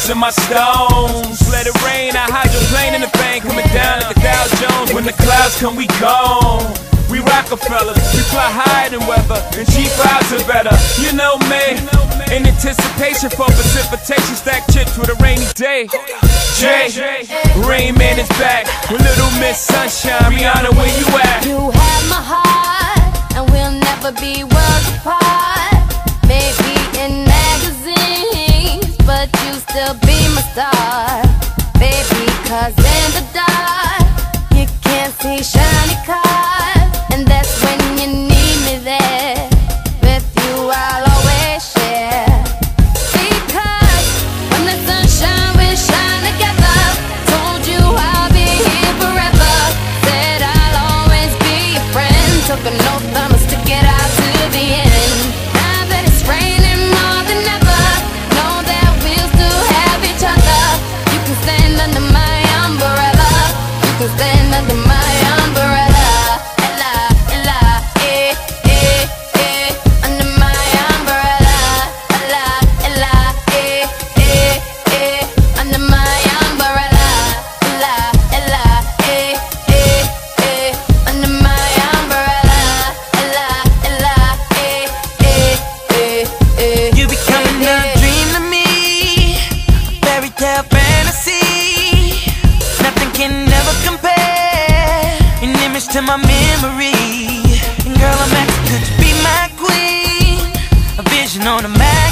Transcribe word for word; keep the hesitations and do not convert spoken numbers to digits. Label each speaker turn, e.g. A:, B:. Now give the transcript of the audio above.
A: rocks and my stones. Let it rain, I hydroplane in the bank, coming down like the Dow Jones. When the clouds come, we gone. We Rockefellers, we fly higher than weather, and cheap vibes are better. You know me, in anticipation for precipitation, stack chips with a rainy day. Jay, Rain Man is back with Little Miss Sunshine. Rihanna, where you at?
B: You have my heart, and we'll never be worlds apart. Maybe in magazines, but you still be my star, baby. 'Cause in the dark, you can't see shiny cars. And that's when you need me there. With you I'll always share. Because when the sunshine will shine together, told you I'll be here forever. Said I'll always be your friend. Took an oath, I'ma stick it out to the end. Now that it's raining more than ever, know that we'll still have each other. You can stand under my umbrella. You can stand under my umbrella.
C: Fantasy, nothing can ever compare. An image to my memory. And girl, I'm asking, could you be my queen? A vision on a map.